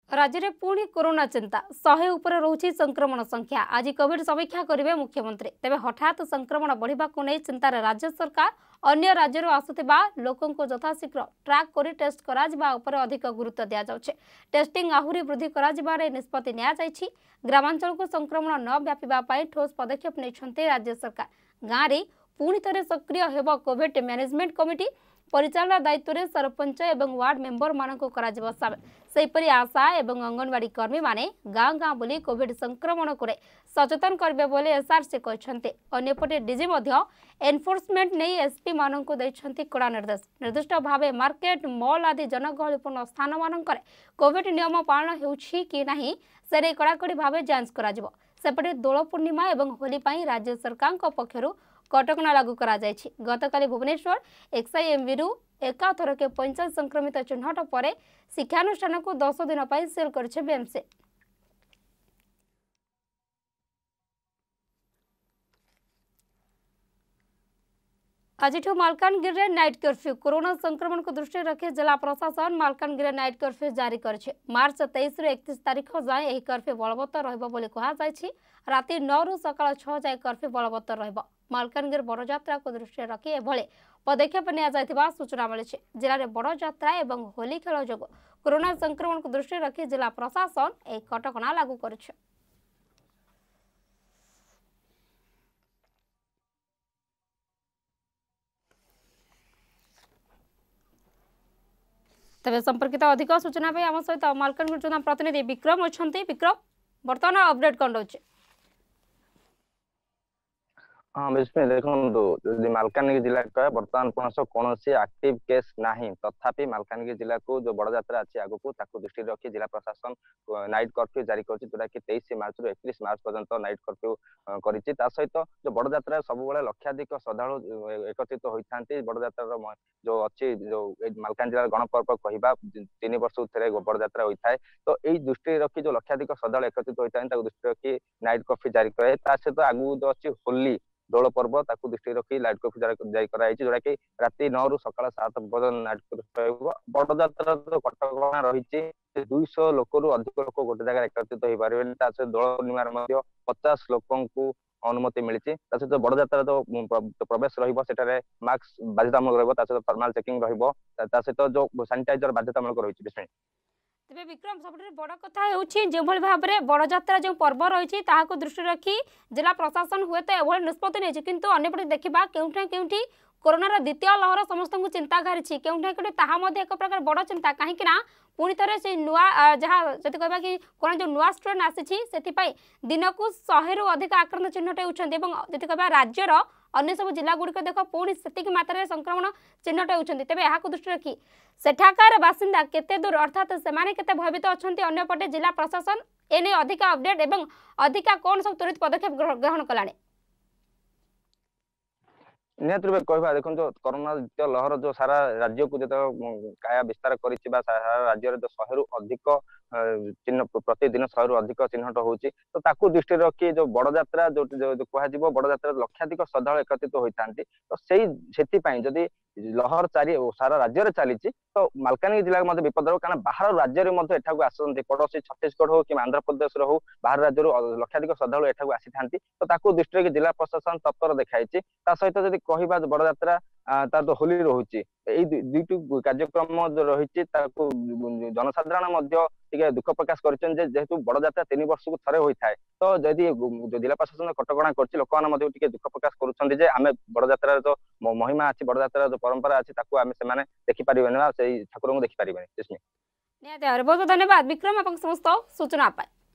राज्य में पुणी कोरोना चिंता 100 उपर रोची संक्रमण संख्या। आज कोविड समीक्षा करेंगे मुख्यमंत्री। तेबे हठात संक्रमण बढ़ा को नहीं चिंतार राज्य सरकार अन्य राज्य आसुवा लोकों को यथाशीघ्र ट्रैक कर टेस्ट कर अधिक गुरुत्व दि जाउछे। टेस्टिंग आहुरी वृद्धि कर निष्पत्ति नि ग्रामांचल को संक्रमण न व्यापी ठोस पदक्षेप नहीं राज्य सरकार। गाँव में पुणी थे सक्रिय होब कोविड मैनेजमेंट कमिटी। परिचालना दायित्व में सरपंच एवं वार्ड मेंबर मानक सेपरी आशा एवं अंगनवाड़ी कर्मी माने गाँ गाँ बुली कोविड संक्रमण को सचेतन करेंगे बोले एसआरसी कहते। अन्यपटे डीजी एनफोर्समेंट नहीं एसपी मानक देइछंती कड़ा निर्देश। निर्दिष्ट भाव मार्केट मॉल आदि जनगहलीपूर्ण स्थान मानक कोविड नियम पालन होउछि कि नहीं से कड़ाकड़ी भाव जांच कराजिबो। सेपटे दोल पूर्णिमा एवं होली पाई राज्य सरकार पक्षरु कटकणा लागू करा जायछि। गतकाली भुवनेश्वर एक्सआईएमवी रु एकाथरके 50 संक्रमित चिन्हट पर शिक्षानुष्ठान को 10 दिन सील करछे बीएमसी। आज मालकानगिरी नाइट कर्फ्यू। कोरोना संक्रमण को दृष्टि रखी जिला प्रशासन मालकानगिरी नाइट कर्फ्यू जारी करे। मार्च 23 रु 31 तारीख जाए यह कर्फ्यू बलवत्तर रहिबो बोली कहुई। राति 9 रु सकाळ 6 जाए कर्फ्यू बलवत्तर रहिबो। मालकानगिरी बड़जात्रा को दृष्टि रखी एभले पदक्षेप निया सूचना मिली। जिले में बड़जात्रा एवं होली खेल जो कोरोना संक्रमण को दृष्टि रखी जिला प्रशासन एक कटकणा लागू करिछि। तेज संपर्कित अधिक सूचना आम सहित मालकानगिरी प्रतिनिधि विक्रम अच्छा। विक्रम, बर्तमान अपडेट कौन रोचे? हाँ विस्मय देखो मालकानगिरी जिला कह बर्तमान कौन एक्टिव केस नहीं तथापि मालकानगिरी जिला को जो बड़ यात्रा अच्छी आगू दृष्टि रखी जिला प्रशासन नाइट कर्फ्यू जारी कर जोटा कि 23 मार्च रु 31 मार्च पर्यंत नाइट कर्फ्यू करिछि। ता सहित जो बड़ यात्रा सब लक्षाधिक श्रद्धालु एकत्रित होता बड़ यात्रा जो अच्छी जो मालकानगिरी जिला गणपर्व कहवा 3 वर्ष थे बड़ यात्रा होता है। तो यही दृष्टि रखी जो लक्षाधिक श्रद्धालु एकत्रित होता है दृष्टि रखी नाइट कर्फ्यू जारी करे। सहित आगू जो अच्छी होली दोल पर्व ताकू दृष्टि रखी लाइट कर्फ्यू जारी कराई जोटा कि राति 9 रु सकाळ 7 पर्यंत नाइट कर्फ्यू बड़ यात्रा जो कटकणा रही 200 लोक रु अधिक लोक गोटे जगह एकत्रित हो पारे। दोल पूर्णिमार 50 लोकों को अनुमति मिली। सहित बड़ यात्रा जो प्रवेश रही मास्क बाध्यतामूलक रही थर्माल चेकिंग सहित जो सानिटाइजर बाध्यतामूलक रही। तेज विक्रम सब बड़ कथा जो भाव में बड़ यात्रा जो पर्व रही दृष्टि रखी जिला प्रशासन हुए तो एभली निष्पत्ति नहीं किंतु अन्यपटे देखा केउठी कोरोनार द्वितीय लहर समस्त चिंता घारी केउठी एक प्रकार बड़ चिंता कहीं पुणी थे से नुआ जहाँ जब कह कि कोरोना जो नुआ स्ट्रेन आसी दिन को 100 रु अधिक आक्रांत चिन्हट होती जी कह राज्यर अन्य सब जिला गुड़िक देख पुणी से मात्रा संक्रमण चिन्हट होती तेज यहाँ दृष्टि रखी सेठाकार बासिंदा केते दूर अर्थात से भयभीत अच्छा अंपटे जिला प्रशासन एने अधिक अपडेट एवं अधिक कौन सब त्वरित पदक्षेप ग्रहण कला? निहत रूप कह देखो जो कोरोना द्वितीय लहर जो सारा राज्य को जो काया विस्तार कर सारा राज्य जो 100 रु अधिक चिन्ह प्रतिदिन 100 रु अधिक चिन्हट होची। तो ताकू दृष्टि रखी जो बड़ यात्रा जो कह बड़ यात्रा लक्षाधिक श्रद्धालु एकत्रित होता तो से जदि लहर सारा राज्य में चली तो मालकानगिरी जिला में विपद रो कारण बाहर राज्य में एठाकू आसती पड़ोसी छत्तीसगढ़ हो कि आंध्र प्रदेश हो बाहर राज्य लक्षाधिक श्रद्धालु एठाकू आसी था। तो ताकू दृष्टि रखी जिला प्रशासन तत्पर देखाई सहित जब कहवा बड़ यात्रा तार तो होली रोचे दुईट कार्यक्रम जो रही जनसाधारण दुख प्रकाश करेतु बड़ यात्रा 3 वर्ष को थे होता है। तो जदि जिला प्रशासन कटकणा कर लोक मैंने दुख प्रकाश करें बड़ यात्रा जो महिमा अच्छी बड़ यात्रा जो परंपरा अच्छी से देखिपारे ठाकुर को देखिपारे। बहुत धन्यवाद विक्रम समस्त सूचना पाए।